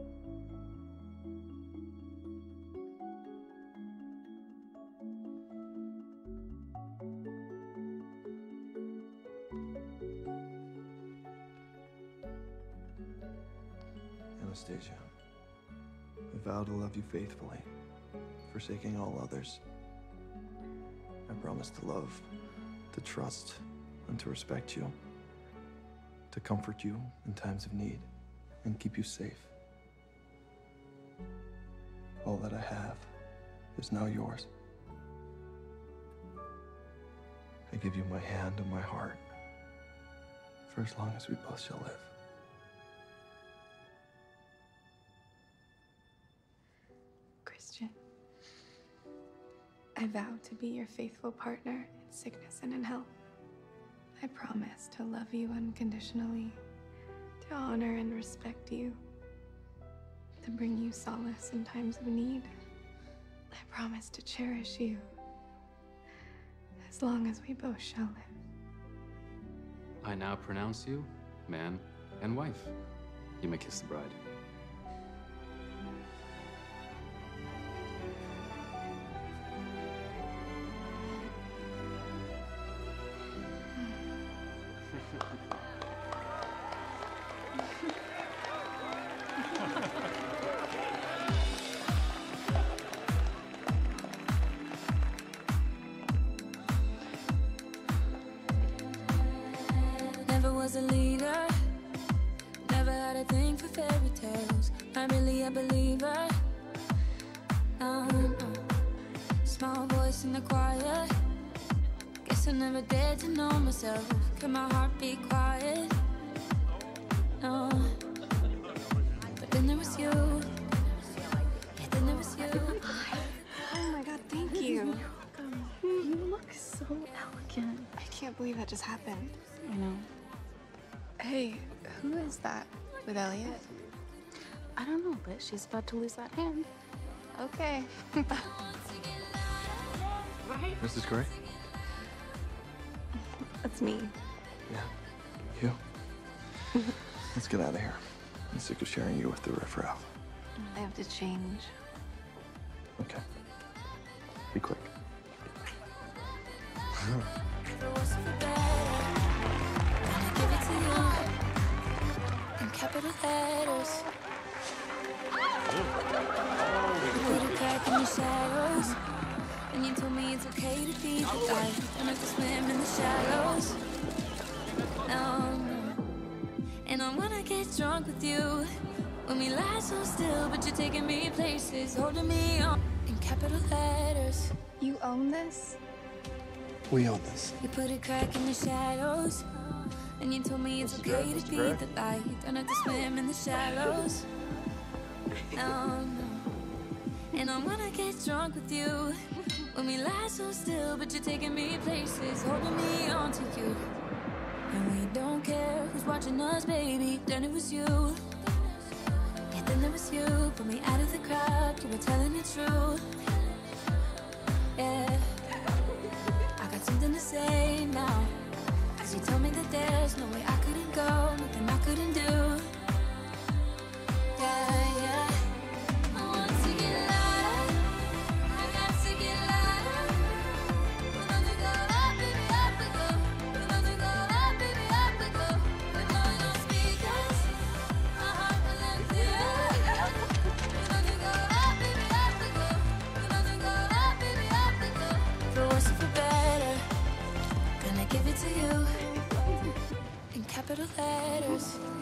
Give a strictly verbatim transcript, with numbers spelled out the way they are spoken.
Anastasia, I vow to love you faithfully, forsaking all others. I promise to love, to trust, and to respect you, to comfort you in times of need, and keep you safe. All that I have is now yours. I give you my hand and my heart for as long as we both shall live. Christian, I vow to be your faithful partner in sickness and in health. I promise to love you unconditionally, to honor and respect you, to bring you solace in times of need. I promise to cherish you as long as we both shall live. I now pronounce you man and wife. You may kiss the bride. Never was a leader, never had a thing for fairy tales. Not really a believer. No, no. Small voice in the choir. Guess I never dared to know myself. Could my heart be quiet? No. But then there was you. Yeah, then there was you. Oh my God, thank you. You look so elegant. I can't believe that just happened. I know. Hey, who is that with Elliot? I don't know, but she's about to lose that hand. Okay. Right? Missus Gray? That's me. Yeah. You? Let's get out of here. I'm sick of sharing you with the riffraff. I have to change. Okay. Be quick. Give it to you in capital letters. You put a crack in the shadows, and you told me it's okay to be the light. Don't have to swim in the shallows. No, no. And I wanna get drunk with you when we lie so still, but you're taking me places, holding me on in capital letters. You own this? We own this. You put a crack in the shadows, and you told me it's okay to be the light. Don't have to swim in the shallows. No, no. And I wanna get drunk with you when we lie so still, but you're taking me places, holding me on to you. And we don't care who's watching us, baby. Then it was you. Yeah, then there was you. Put me out of the crowd. You were telling the truth. Yeah. I got something to say now, 'cause you told me that there's no way I couldn't go, nothing I couldn't do. Yeah, yeah. I want to get louder. I got to get louder. When nothing go up, baby, up we go. When nothing go up, baby, up we go. With no no speakers, my heart will empty out. When nothing go up, baby, up we go. When nothing go up, baby, up we go. For worse or for better, gonna give it to you in capital letters.